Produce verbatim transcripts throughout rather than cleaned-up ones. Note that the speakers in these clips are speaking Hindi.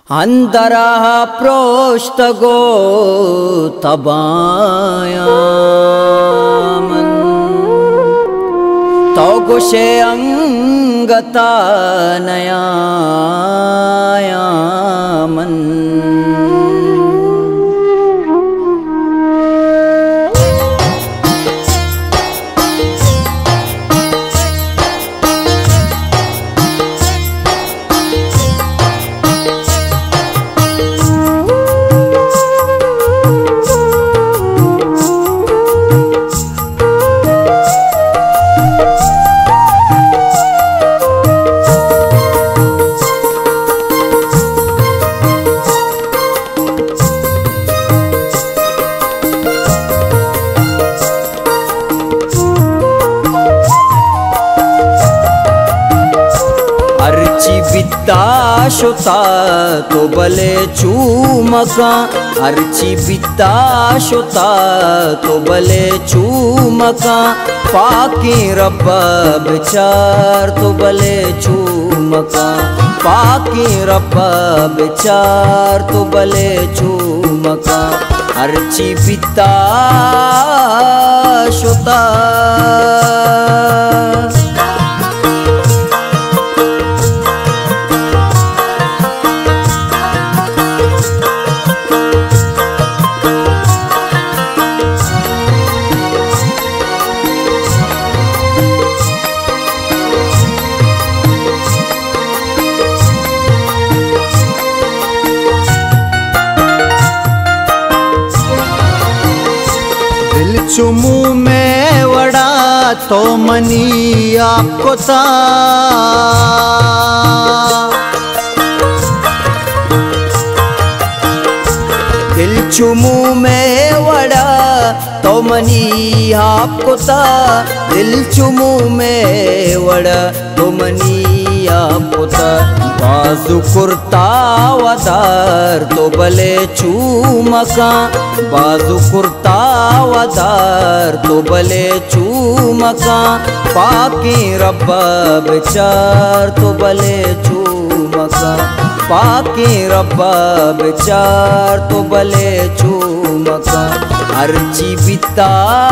अंतरः प्रोष्टगो तबायामन् तौगुषे अंगता नयायामन् बिता शुता तो बले चूमका अर्ची बिता शुता तो बले चूमका पाकी रब्बा बिचार तो बले चूमका पाकी रब्बा बिचार तो बले चूमका अर्ची बिता शुता चुमू में वड़ा तो मनी आपको ता दिल चुमू में वड़ा तो मनी आपको ता दिल चुमू में वड़ा तो मनी आपको ता बाजू कुर्ता वदार तो बले चूमका बाजू कुर्ता वदार तो बले चूमका पाकी रब्बा बिचार तो बले चूमका पाकी रब्बा बिचार तो बले चूमका अर्ची बिता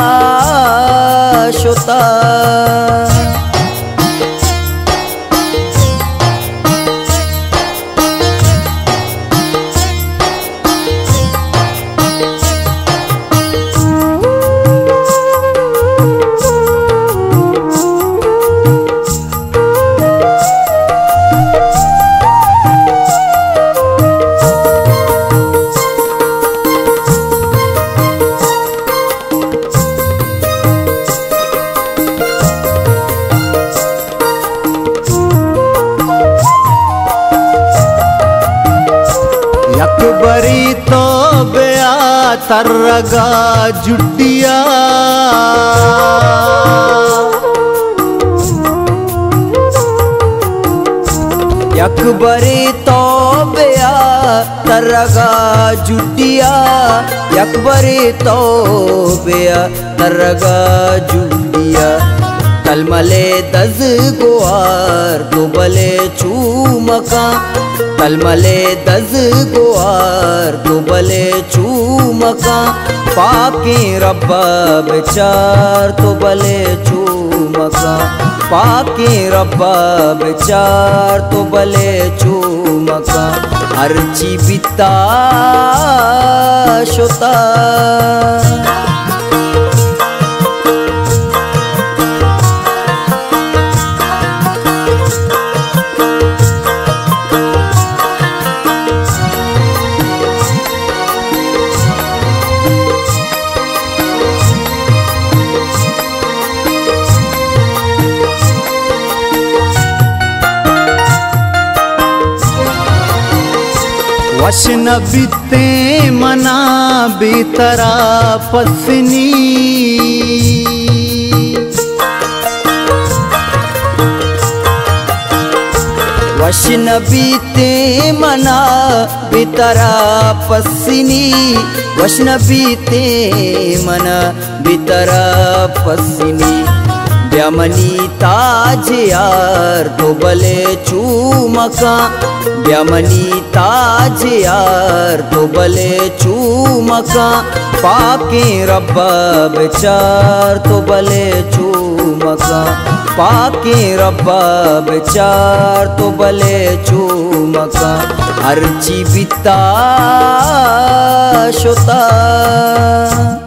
शुता यकबरी तो बेया तरगा जुटिया यकबरी तो बेया तरगा जुटिया यकबरी तो बेया तरगा जुटिया तलमले दज गुआर तो बले चूमका तलमले दज गुआर तो बले चूमका पाकी रब्बा बिचार तो बले चूमका पाकी रब्बा बिचार तो बले चूमका अर्ची बिता शुता वशन बीते मना बीतरा पसनी वशन बीते मना बीतरा पसनी वशन बीते मना बीतरा पसनी ब्यामनी ताज यार तो बले चूमका, ब्यामनी ताज यार तो बले चूमका, पाके रब्बा बेचार तो बले चूमका, पाके रब्बा बेचार तो बले चूमका। अर्ची बिता शोता